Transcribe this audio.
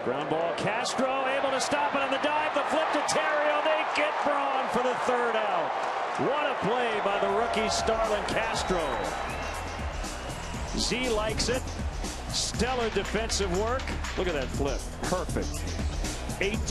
Ground ball, Castro able to stop it on the dive. The flip to Terrio. They get Braun for the third out. What a play by the rookie Starlin Castro. Z likes it. Stellar defensive work. Look at that flip. Perfect.